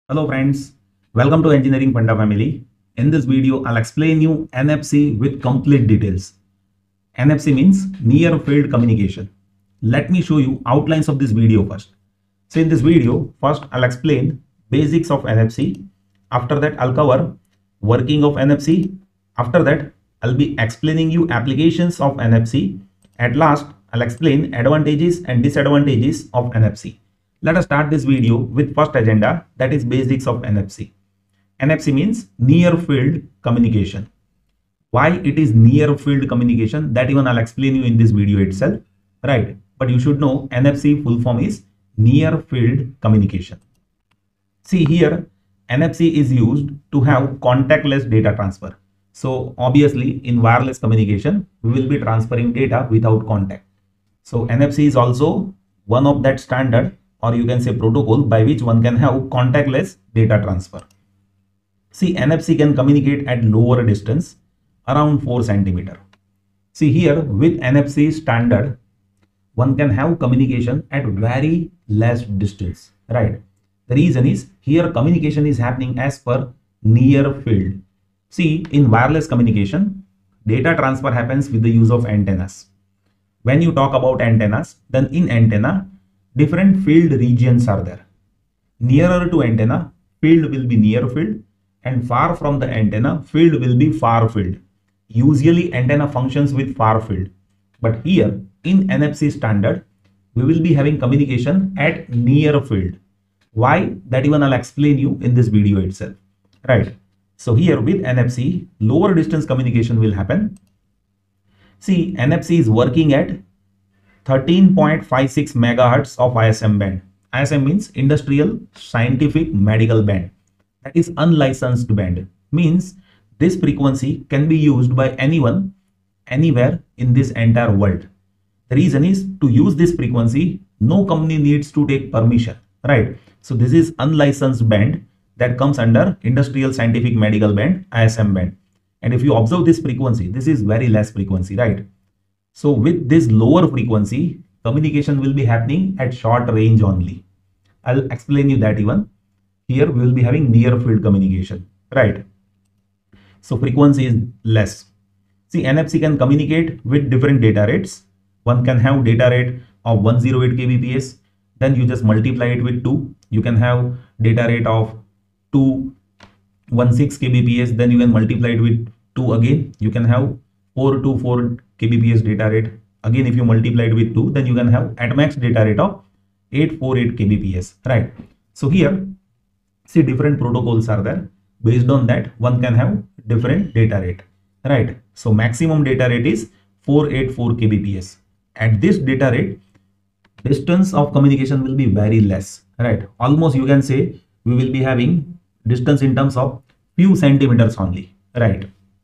Hello friends, welcome to Engineering Funda family. In this video, I'll explain you NFC with complete details. NFC means near field communication. Let me show you outlines of this video first. So in this video, first I'll explain basics of NFC. After that, I'll cover working of NFC. After that, I'll be explaining you applications of NFC. At last, I'll explain advantages and disadvantages of NFC. Let us start this video with first agenda, that is basics of NFC. NFC means near field communication. Why it is near field communication, that even I'll explain you in this video itself, right? But you should know NFC full form is near field communication. See here, NFC is used to have contactless data transfer. So obviously in wireless communication, we will be transferring data without contact. So NFC is also one of that standard, or you can say protocol, by which one can have contactless data transfer. See, NFC can communicate at lower distance, around 4 cm. See here, with NFC standard, one can have communication at very less distance, right? The reason is here communication is happening as per near field. See, in wireless communication, data transfer happens with the use of antennas. When you talk about antennas, then in antenna, different field regions are there. Nearer to antenna, field will be near field, and far from the antenna, field will be far field. Usually antenna functions with far field, but here in NFC standard, we will be having communication at near field. Why? That even I'll explain you in this video itself, right? So here with NFC, lower distance communication will happen. See, NFC is working at 13.56 megahertz of ISM band. ISM means industrial scientific medical band. That is unlicensed band. Means this frequency can be used by anyone, anywhere in this entire world. The reason is to use this frequency, no company needs to take permission, right? So this is unlicensed band that comes under industrial scientific medical band, ISM band. And if you observe this frequency, this is very less frequency, right? So with this lower frequency, communication will be happening at short range only. I'll explain you that even. Here we will be having near field communication, right? So frequency is less. See, NFC can communicate with different data rates. One can have data rate of 108 kbps. Then you just multiply it with 2. You can have data rate of 216 kbps. Then you can multiply it with 2 again. You can have 424 kbps data rate. Again, if you multiply it with 2, then you can have at max data rate of 848 kbps, right? So here, see, different protocols are there. Based on that, one can have different data rate, right? So maximum data rate is 484 kbps. At this data rate, distance of communication will be very less, right? Almost you can say we will be having distance in terms of few centimeters only, right?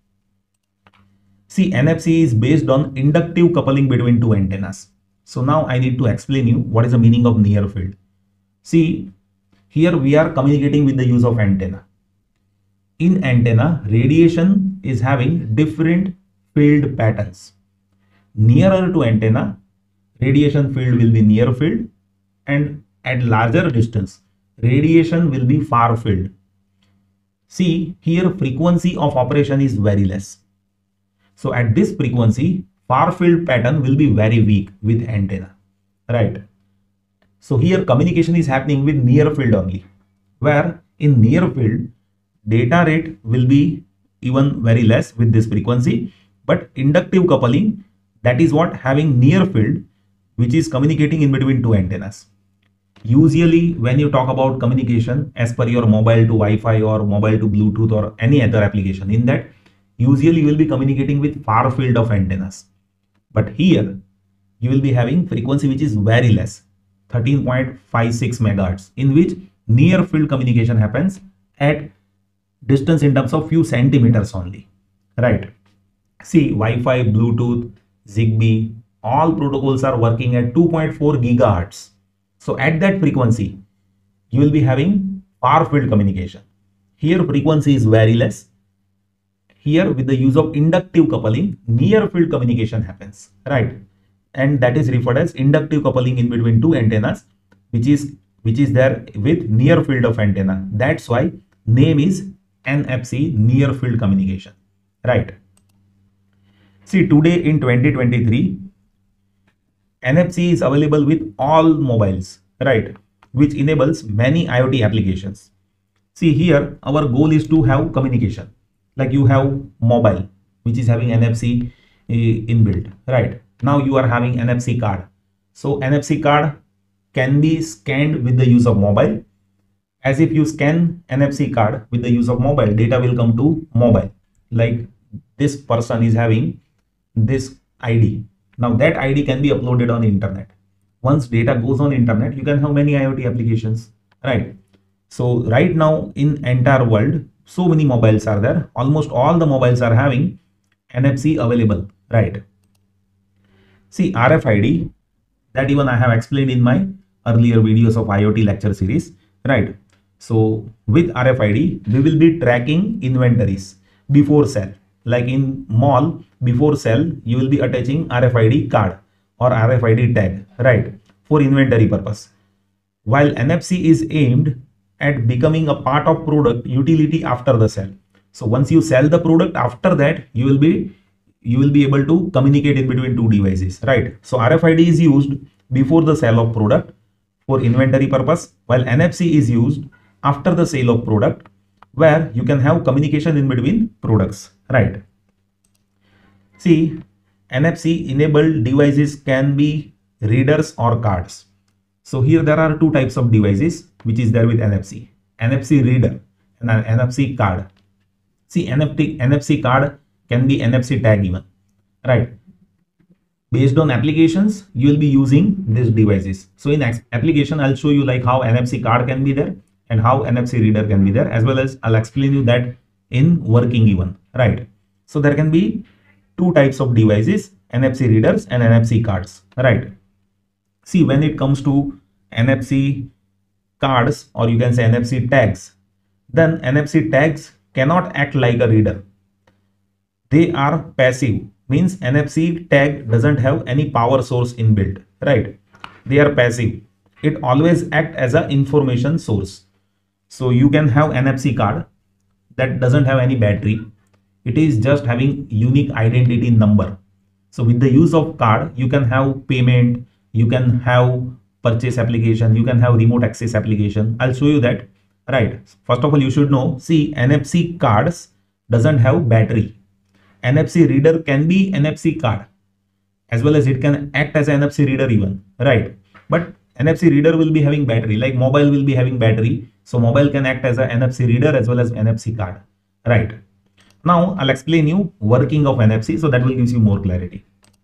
See, NFC is based on inductive coupling between two antennas. So now I need to explain you what is the meaning of near field. See, here we are communicating with the use of antenna. In antenna, radiation is having different field patterns. Nearer to antenna, radiation field will be near field, and at larger distance, radiation will be far field. See, here frequency of operation is very less. So at this frequency, far field pattern will be very weak with antenna, right? So here communication is happening with near field only, where in near field, data rate will be even very less with this frequency, but inductive coupling, that is what having near field, which is communicating in between two antennas. Usually when you talk about communication as per your mobile to Wi-Fi or mobile to Bluetooth or any other application, in that usually you will be communicating with far field of antennas. But here you will be having frequency which is very less, 13.56 megahertz, in which near field communication happens at distance in terms of few centimeters only, right? See, Wi-Fi, Bluetooth, Zigbee, all protocols are working at 2.4 gigahertz. So at that frequency, you will be having far field communication. Here frequency is very less. Here with the use of inductive coupling, near field communication happens, right? And that is referred as inductive coupling in between two antennas, which is which is there with near field of antenna. That's why name is NFC, near field communication, right? See, today in 2023, NFC is available with all mobiles, right? Which enables many IoT applications. See here, our goal is to have communication. Like you have mobile, which is having NFC inbuilt, right? Now you are having NFC card. So NFC card can be scanned with the use of mobile. As if you scan NFC card with the use of mobile, data will come to mobile. Like this person is having this ID. Now that ID can be uploaded on internet. Once data goes on internet, you can have many IoT applications, right? So right now in entire world, so many mobiles are there. Almost all the mobiles are having NFC available, right? See, RFID, that even I have explained in my earlier videos of IoT lecture series, right? So with RFID, we will be tracking inventories before sale. Like in mall, before sale, you will be attaching RFID card or RFID tag, right? For inventory purpose. While NFC is aimed at becoming a part of product utility after the sale. So once you sell the product, after that you will be able to communicate in between two devices, right? So RFID is used before the sale of product for inventory purpose, while NFC is used after the sale of product, where you can have communication in between products, right? See, NFC enabled devices can be readers or cards. So here there are two types of devices which is there with NFC. NFC reader and an NFC card. See, NFC card can be NFC tag even, right? Based on applications, you will be using these devices. So in application, I'll show you like how NFC card can be there and how NFC reader can be there, as well as I'll explain you that in working even, right? So there can be two types of devices, NFC readers and NFC cards, right? See, when it comes to NFC cards, or you can say NFC tags, then NFC tags cannot act like a reader. They are passive, means NFC tag doesn't have any power source inbuilt, right? They are passive. It always act as an information source. So you can have NFC card that doesn't have any battery. It is just having unique identity number. So with the use of card, you can have payment, you can have purchase application, you can have remote access application. I'll show you that, right? First of all, you should know, see, NFC cards doesn't have battery. NFC reader can be NFC card, as well as it can act as an NFC reader even, right? But NFC reader will be having battery, like mobile will be having battery. So mobile can act as an NFC reader as well as NFC card, right? Now I'll explain you working of NFC, so that will give you more clarity.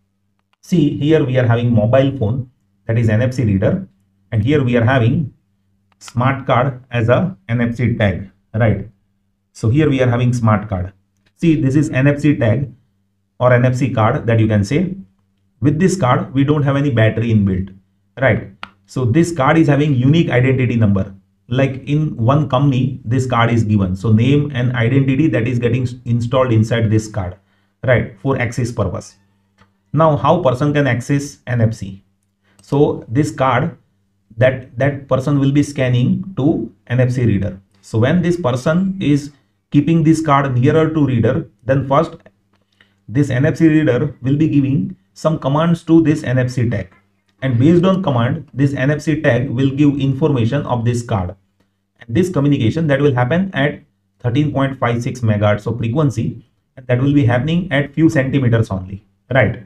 See, here we are having mobile phone, that is NFC reader, and here we are having smart card as a NFC tag, right? So here we are having smart card. See, this is NFC tag or NFC card that you can say. With this card, we don't have any battery inbuilt, right? So this card is having unique identity number. Like in one company, this card is given. So name and identity that is getting installed inside this card, right? For access purpose. Now, how person can access NFC? So this card, that person will be scanning to NFC reader. So when this person is keeping this card nearer to reader, then first this NFC reader will be giving some commands to this NFC tag, and based on command, this NFC tag will give information of this card, and this communication that will happen at 13.56 megahertz of frequency, and that will be happening at few centimeters only, right?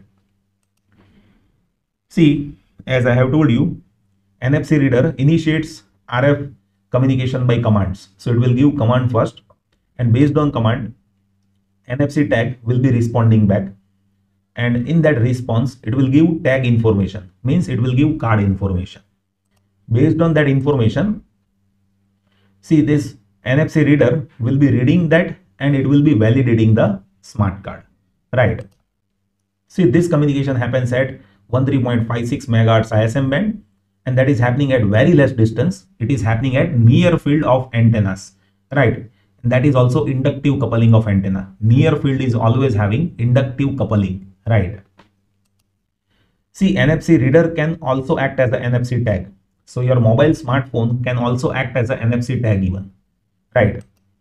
See, as I have told you, NFC reader initiates RF communication by commands. So it will give command first, and based on command, NFC tag will be responding back, and in that response it will give tag information, means it will give card information. Based on that information, see, this NFC reader will be reading that and it will be validating the smart card, right? See, this communication happens at 13.56 megahertz ISM band, and that is happening at very less distance. It is happening at near field of antennas, right? And that is also inductive coupling of antenna. Near field is always having inductive coupling, right? See, NFC reader can also act as the NFC tag. So your mobile smartphone can also act as a NFC tag even, right?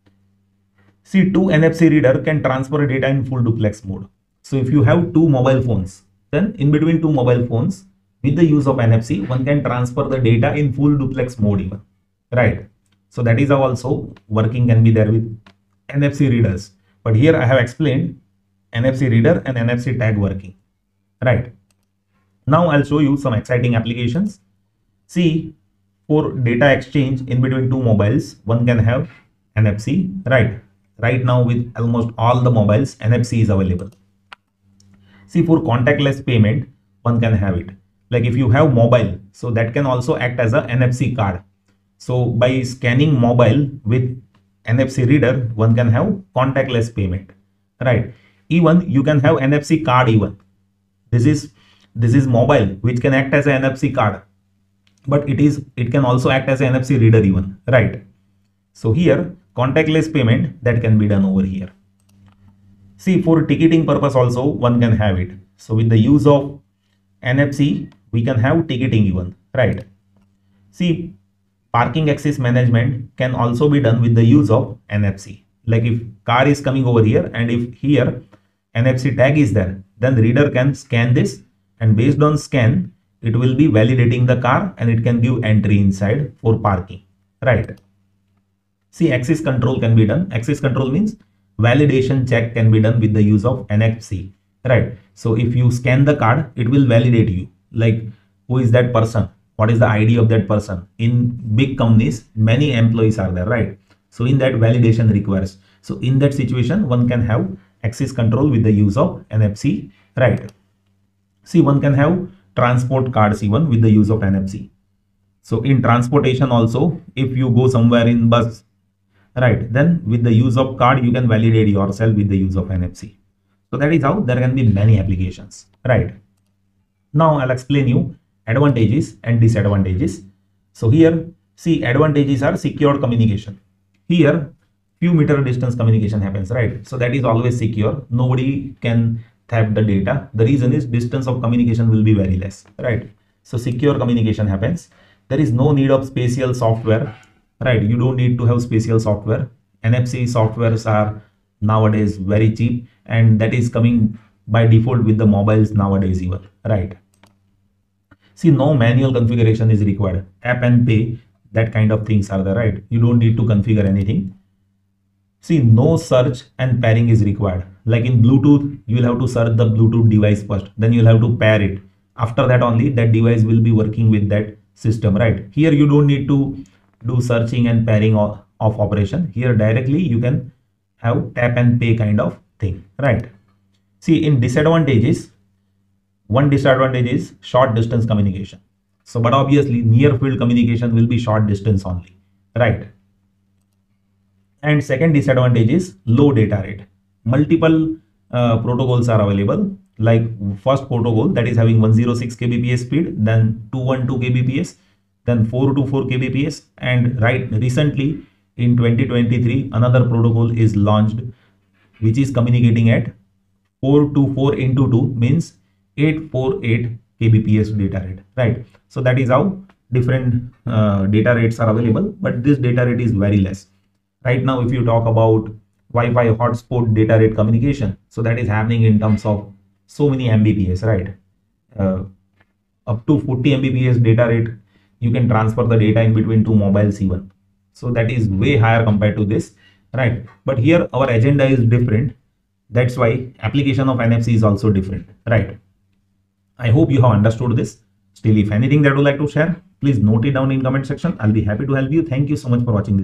See, two NFC reader can transfer data in full duplex mode. So if you have two mobile phones, then in between two mobile phones, with the use of NFC, one can transfer the data in full duplex mode even, right? So that is how also working can be there with NFC readers. But here I have explained NFC reader and NFC tag working, right? Now I'll show you some exciting applications. See, for data exchange in between two mobiles, one can have NFC, right? Right now with almost all the mobiles, NFC is available. See, for contactless payment, one can have it. Like if you have mobile, so that can also act as a NFC card. So by scanning mobile with NFC reader, one can have contactless payment, right? Even you can have NFC card even. This is mobile which can act as an NFC card, but it can also act as an NFC reader even, right? So here contactless payment that can be done over here. See, for ticketing purpose also one can have it. So with the use of NFC, we can have ticketing even, right? See, parking access management can also be done with the use of NFC. Like if car is coming over here and if here NFC tag is there, then the reader can scan this, and based on scan, it will be validating the car and it can give entry inside for parking, right? See, access control can be done. Access control means validation check can be done with the use of NFC, right? So if you scan the card, it will validate you, like who is that person, what is the ID of that person. In big companies, many employees are there, right? So in that validation requires. So in that situation, one can have access control with the use of NFC, right? See, one can have transport cards even with the use of NFC. So in transportation also, if you go somewhere in bus, right, then with the use of card, you can validate yourself with the use of NFC. So that is how there can be many applications, right? Now I'll explain you advantages and disadvantages. So here, see, advantages are secure communication. Here, few meter distance communication happens, right? So that is always secure. Nobody can tap the data. The reason is distance of communication will be very less, right? So secure communication happens. There is no need of special software, right? You don't need to have special software. NFC softwares are nowadays very cheap, and that is coming by default with the mobiles nowadays even, right? See, no manual configuration is required. Tap and pay, that kind of things are there, right? You don't need to configure anything. See, no search and pairing is required. Like in Bluetooth, you will have to search the Bluetooth device first, then you will have to pair it. After that only that device will be working with that system, right? Here you don't need to do searching and pairing of operation. Here directly you can have tap and pay kind of thing, right? See, in disadvantages, one disadvantage is short distance communication. So, but obviously near field communication will be short distance only, right? And second disadvantage is low data rate. Multiple protocols are available. Like first protocol that is having 106 kbps speed, then 212 kbps, then 424 kbps, and right recently in 2023 another protocol is launched which is communicating at 424 into 2 means 848 kbps data rate, right? So that is how different data rates are available, but this data rate is very less. Right now, if you talk about Wi-Fi hotspot data rate communication, so that is happening in terms of so many Mbps, right? Up to 40 Mbps data rate, you can transfer the data in between two mobiles even. So that is way higher compared to this, right? But here our agenda is different. That's why application of NFC is also different, right? I hope you have understood this. Still, if anything that you would like to share, please note it down in comment section. I'll be happy to help you. Thank you so much for watching this.